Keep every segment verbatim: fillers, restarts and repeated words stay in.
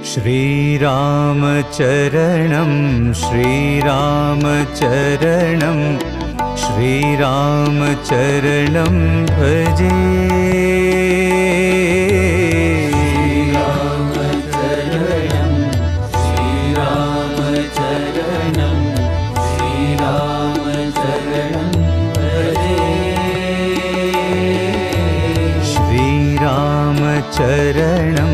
श्रीरामचरणं श्रीरामचरणं श्रीरामचरणं भजे। श्रीरामचरणं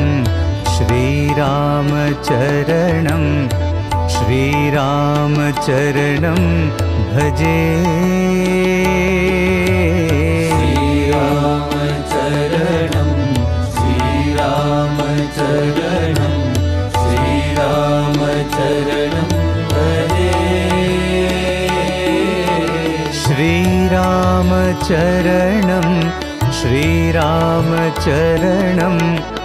श्रीरामचरणं श्रीरामचरणं भजे। श्रीरामचरणं श्रीरामचरणं श्रीरामचरणं भजे। श्रीरामचरणं श्रीरामचरणं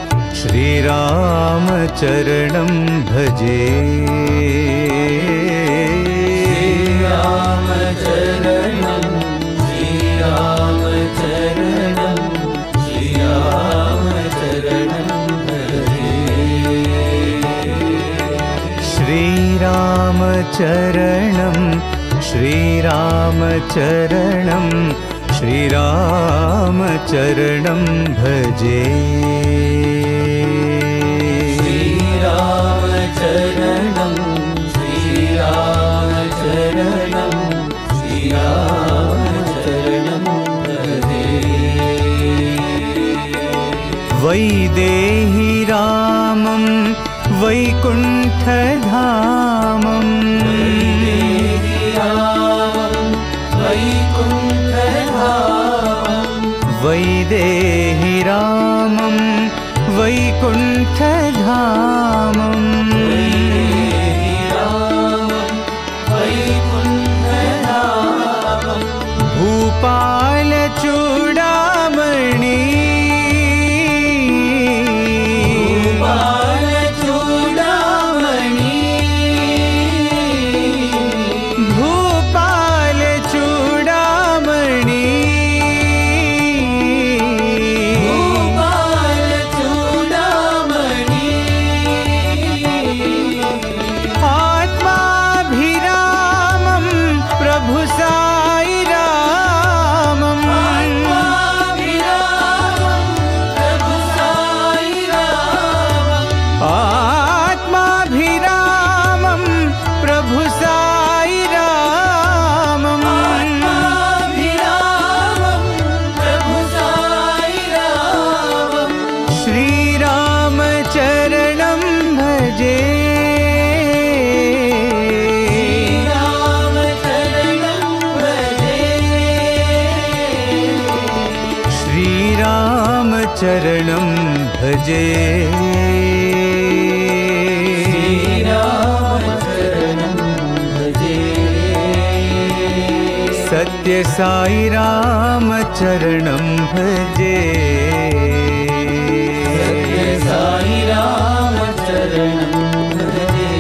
श्रीरामचरणं भजे। श्रीरामचरणं श्रीरामचरणं श्रीरामचरणं भजे। श्रीरामचरणं श्रीरामचरणं श्रीरामचरणं भजे। श्रीरामचरणं श्रीरामचरणं श्रीरामचरणं भजे। वैदेही रामं वैकुण्ठधामं वैदेही रामं वैकुण्ठधामं भूपालचूडामणि श्रीरामचरणं भजे। श्रीरामचरणं भजे। श्रीरामचरणं भजे। सत्य साई रामचरणं भजे। साई रामचरणं भजे।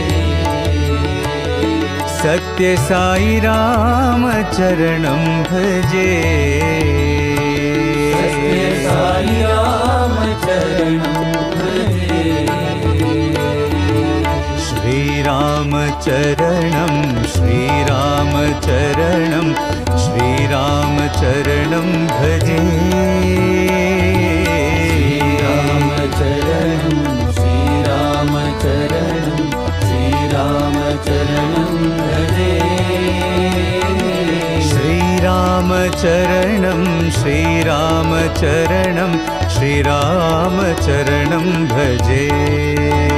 सत्य साई रामचरणं भजे। सत्य साई रामचरणं भजे। श्रीरामचरणं श्रीरामचरणं श्रीरामचरणं भजे। श्रीरामचरणं श्रीरामचरणं श्रीरामचरणं भजे। श्रीरामचरणं श्रीरामचरणं श्रीरामचरणं भजे।